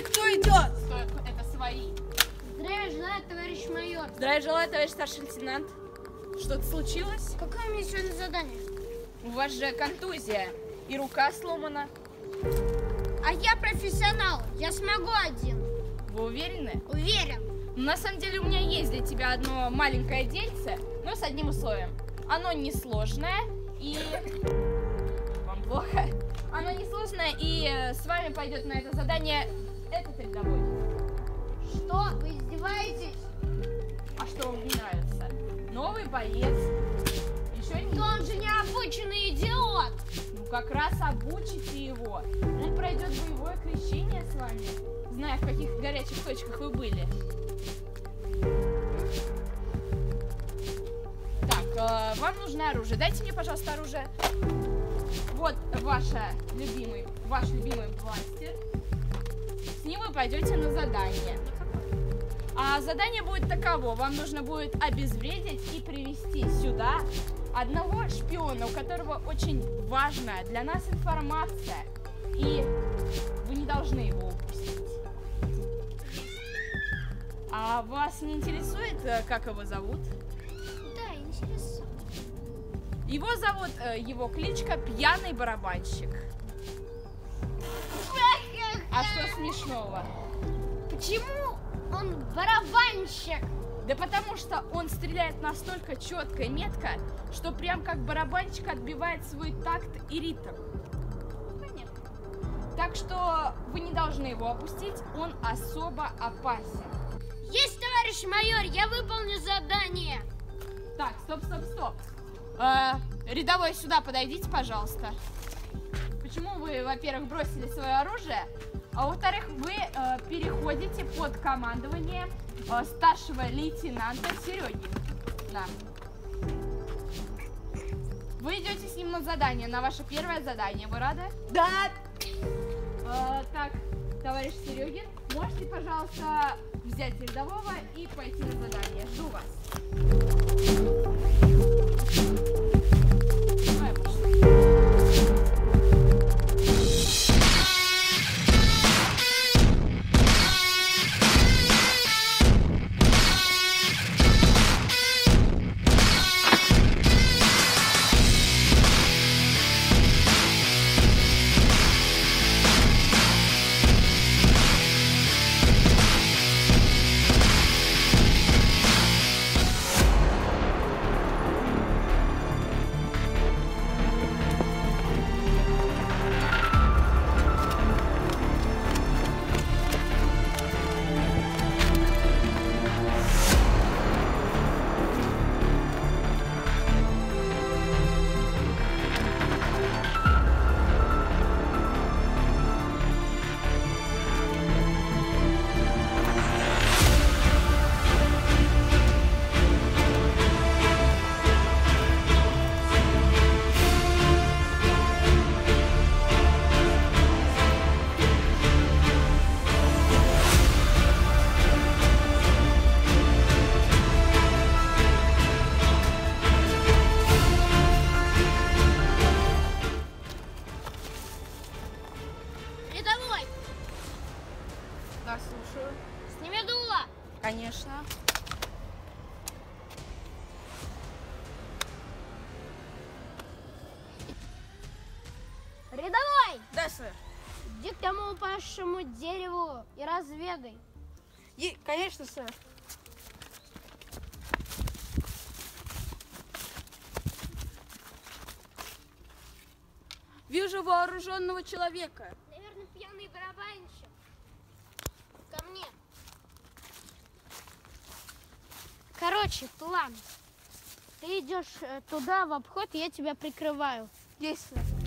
Кто идет? Стой, это свои. Здравия желаю, товарищ майор. Здравия желаю, товарищ старший лейтенант. Что-то случилось? Какое у меня сегодня задание? У вас же контузия и рука сломана. А я профессионал, я смогу один. Вы уверены? Уверен. На самом деле у меня есть для тебя одно маленькое дельце, но с одним условием. Оно несложное и... Вам плохо? Оно несложное и с вами пойдет на это задание этот рядовой. Что, вы издеваетесь? А что вам не нравится? Новый боец. Еще не... Но он же не обученный идиот. Ну как раз обучите его. Он пройдет боевое крещение с вами, зная, в каких горячих точках вы были. Так, вам нужно оружие. Дайте мне, пожалуйста, оружие. Вот ваш любимый бластер. С ним вы пойдете на задание. А задание будет таково. Вам нужно будет обезвредить и привести сюда одного шпиона, у которого очень важная для нас информация. И вы не должны его упустить. А вас не интересует, как его зовут? Да, интересно. Его зовут, его кличка Пьяный барабанщик. А что смешного? Почему он барабанщик? Да потому что он стреляет настолько четко и метко, что прям как барабанщик отбивает свой такт и ритм. Понятно. Так что вы не должны его опустить, он особо опасен. Есть, товарищ майор, я выполню задание. Так, стоп. Рядовой, сюда подойдите, пожалуйста. Почему вы, во-первых, бросили свое оружие, а во-вторых, вы переходите под командование старшего лейтенанта Сереги. Да. Вы идете с ним на задание, на ваше первое задание. Вы рады? Да. Так, товарищ Серегин, можете, пожалуйста, взять рядового и пойти на задание. Жду вас. Давай, пошли. Рядовой, Да, слушаю. сними дуло. Конечно. Рядовой, Да, сэр. иди к тому упавшему дереву и разведай. Конечно, сэр. Вижу вооруженного человека. Наверное, пьяный барабанщик. Ко мне. Короче, план. Ты идешь туда в обход, я тебя прикрываю. Есть, сэр.